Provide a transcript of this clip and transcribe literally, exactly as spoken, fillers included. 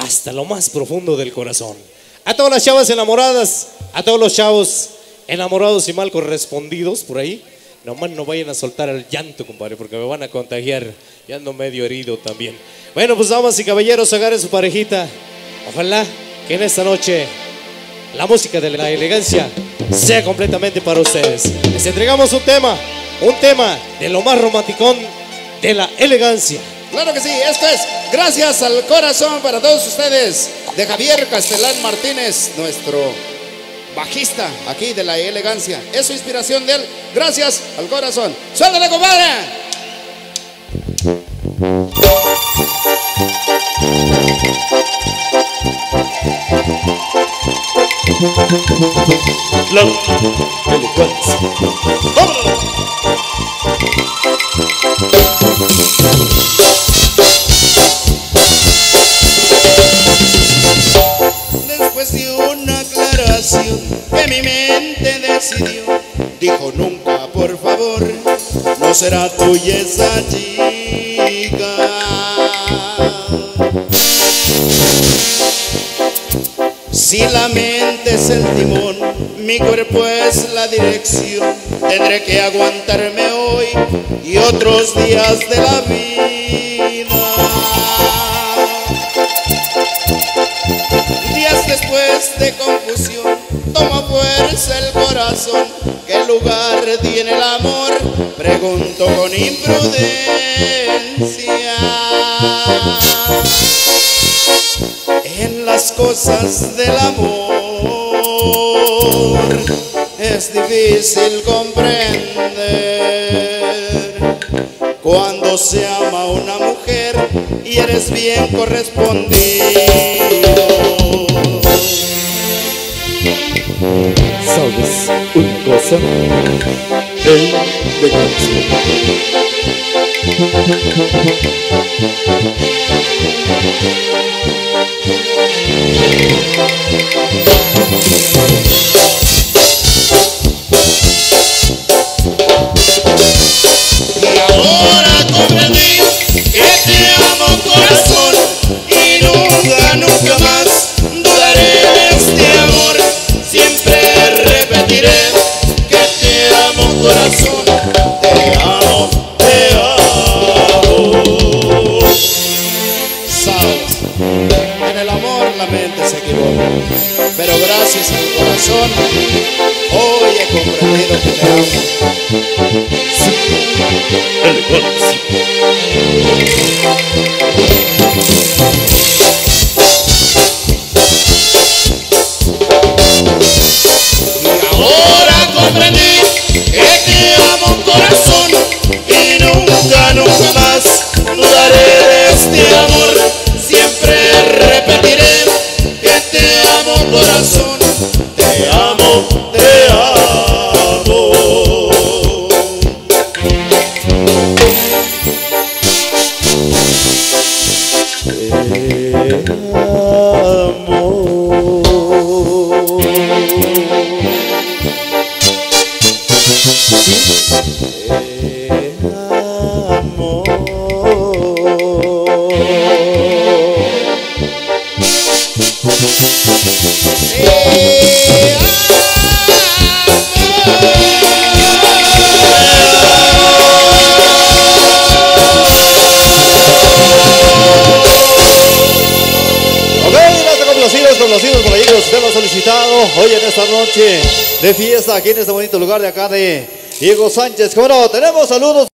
hasta lo más profundo del corazón. A todas las chavas enamoradas, a todos los chavos enamorados y mal correspondidos por ahí, nomás no vayan a soltar el llanto, compadre, porque me van a contagiar. Ya ando medio herido también. Bueno, pues damas y caballeros, agarren su parejita. Ojalá que en esta noche la música de la elegancia sea completamente para ustedes. Les entregamos un tema, un tema de lo más romanticón de la elegancia. Claro que sí, esto es Gracias al Corazón para todos ustedes, de Javier Castelán Martínez, nuestro bajista aquí de la elegancia. Es su inspiración de él. Gracias al Corazón. ¡Suéltale, compadre! La elegancia. ¡Vámonos! Después de una aclaración que mi mente decidió, dijo nunca, por favor, no será tuya esa chica. Si la mente es el timón, mi cuerpo es la dirección, tendré que aguantarme hoy y otros días de la vida. Días después de confusión, toma fuerza el corazón. ¿Qué lugar tiene el amor? Pregunto con imprudencia. En las cosas del amor es difícil comprender cuando se ama a una mujer y eres bien correspondido. ¿Sabes una cosa? Elegancia. Y ahora comprendí que te amo, corazón, y nunca, nunca más dudaré de este amor. Siempre repetiré que te amo, corazón, te amo, te amo. Sabes, en el amor la mente se equivoca, pero gracias al corazón hoy he comprendido que te amo. Elegancia. Y ahora comprendí que te amo, corazón, y nunca, nunca más dudaré de este amor. Siempre repetiré que te amo, corazón, te amo, te amo. Conocidos por ahí, los temas solicitados hoy en esta noche de fiesta aquí en este bonito lugar de acá de Diego Sánchez. Como no, tenemos saludos.